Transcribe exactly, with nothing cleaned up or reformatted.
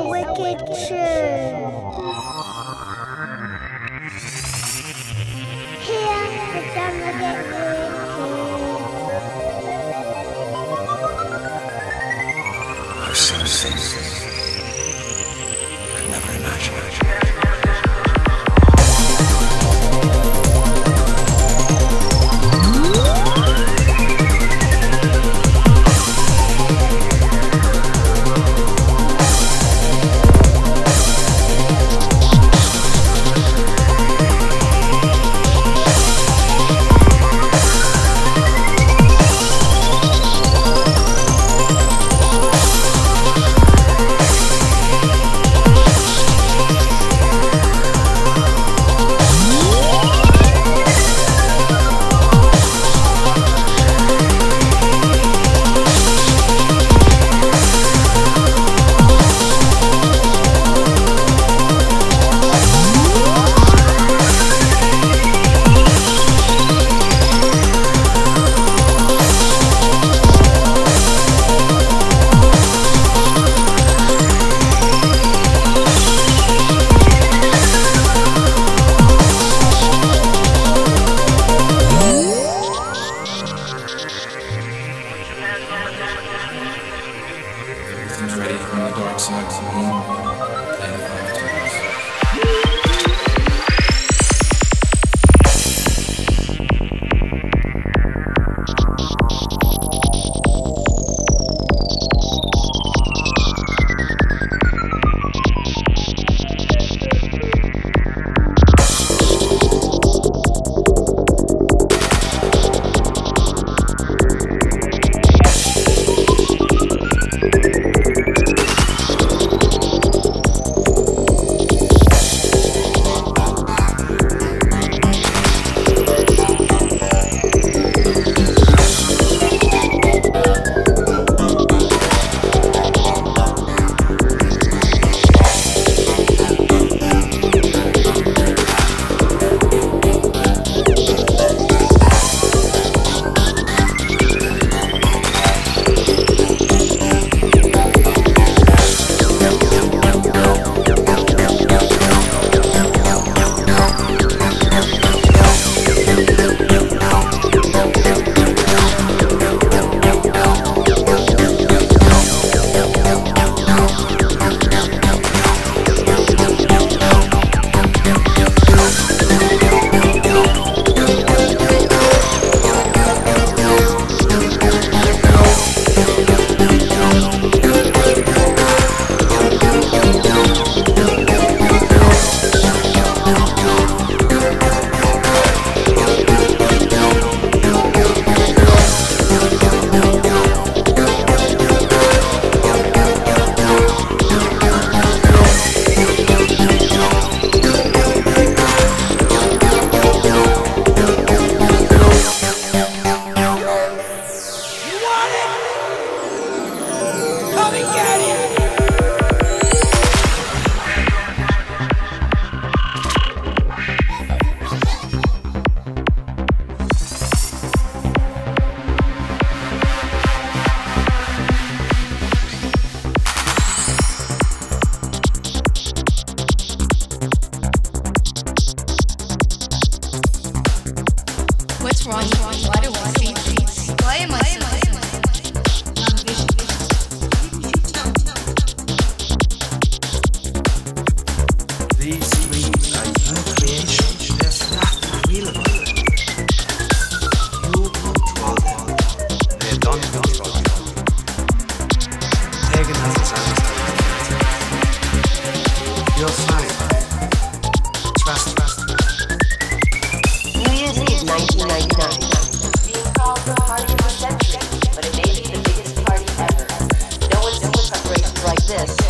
a wicked tune. Here, the drummer gets wicked. I've seen things I never imagined. Ready for the dark side of the moon. Play the five times. What's wrong? Why do I see things? Why am I so These dreams are your creation. There's nothing real about them. You control them. They don't control you. Pagan has its understanding. You're fine. Trust, trust. New Year's Eve nineteen ninety-nine. Being called the party of the century, but it may be the biggest party ever. No one's doing preparations like this.